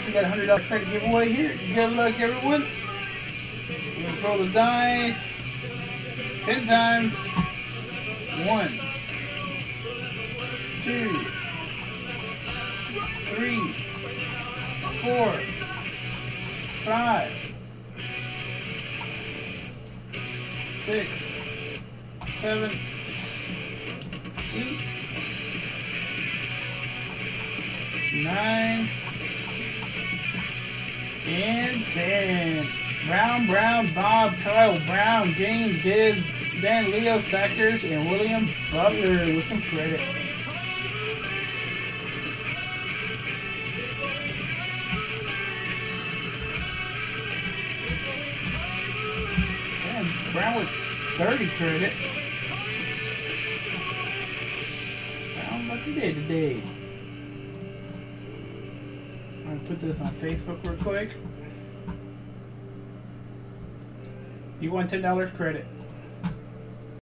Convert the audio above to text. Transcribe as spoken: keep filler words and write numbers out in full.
We got a hundred dollar credit giveaway here. Good luck, everyone. We're gonna roll the dice ten times. One, two, three, four, five, six, seven, eight, nine, and ten. Brown, Brown, Bob, Kyle, Brown, James, Div, Dan, Leo, Sackers, and William Butler with some credit. And Brown with thirty credit. Brown lucky day today. I'm gonna put this on Facebook real quick. You won ten dollars credit.